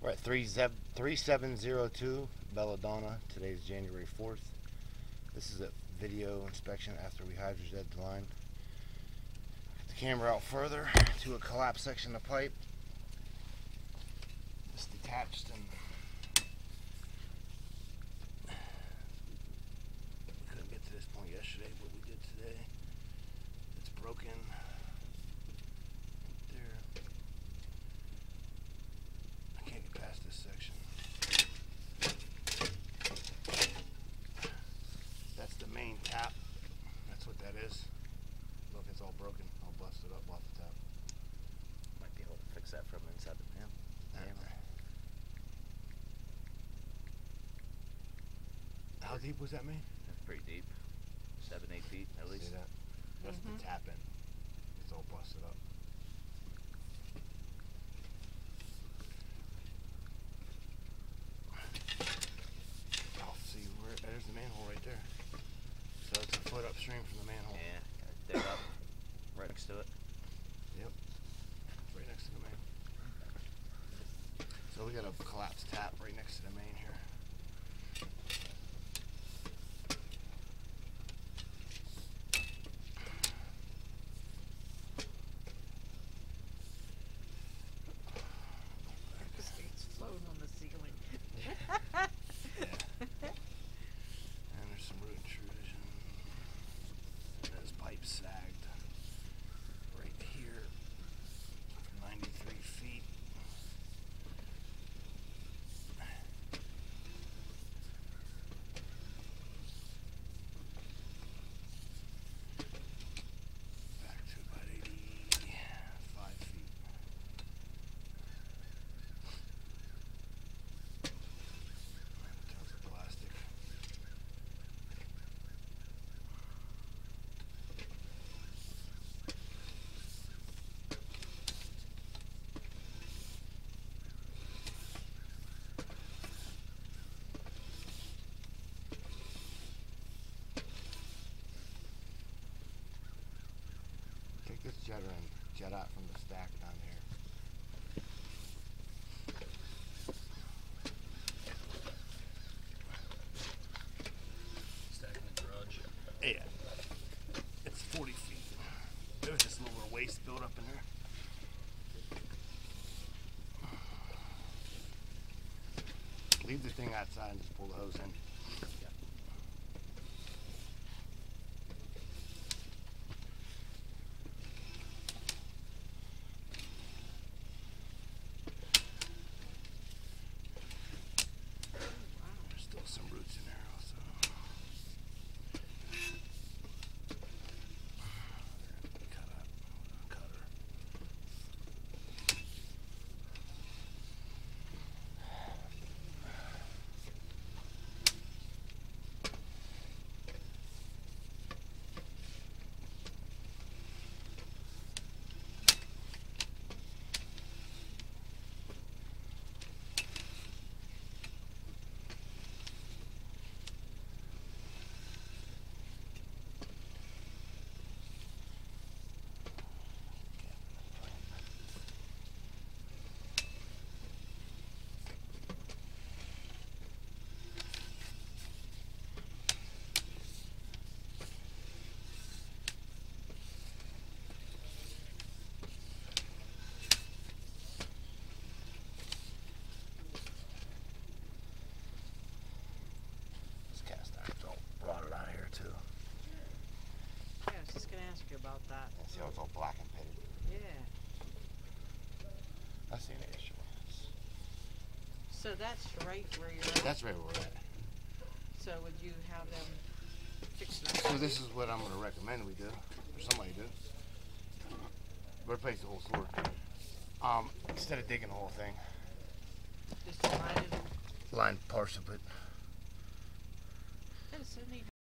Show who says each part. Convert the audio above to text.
Speaker 1: We're at 3702 Belladonna. Today is January 4th. This is a video inspection after we hydrojet the line. Get the camera out further to a collapsed section of pipe. It's detached and we couldn't get to this point yesterday, but we did today. It's broken. Past this section. That's the main tap. That's what that is. Look, it's all broken, all busted up off the tap.
Speaker 2: Might be able to fix that from inside the panel.
Speaker 1: How deep was that, man?
Speaker 2: That's pretty deep. 7-8 feet at least.
Speaker 1: See that? That's the tap in. It's all busted up. There's the manhole right there. So it's a foot upstream from the manhole.
Speaker 2: Yeah, gotta dig up right next to it.
Speaker 1: Yep, right next to the main. So we got a collapsed tap right next to the main here.
Speaker 3: It's floating on the ceiling.
Speaker 1: Some root intrusion, and this pipe sagged right here for 93 feet. Back to about 85 feet. Tons of plastic. Take this jetter and jet out from the stack down here.
Speaker 2: Stack in the garage.
Speaker 1: Yeah. It's 40 feet. There was just a little bit of waste built up in there. Leave the thing outside and just pull the hose in. There's still some roots in there also. Cut up with a cutter.
Speaker 3: Yeah, I was just going to ask you about that.
Speaker 1: See how it's all black and pitted?
Speaker 3: Yeah.
Speaker 1: I seen it yesterday.
Speaker 3: So that's right where you're at?
Speaker 1: That's right where we're at.
Speaker 3: So would you have them fix that?
Speaker 1: So this is what I'm going to recommend we do, or somebody do. Replace the whole floor. Instead of digging the whole thing.
Speaker 3: Just line it.
Speaker 1: Line partial, but
Speaker 3: That is so neat.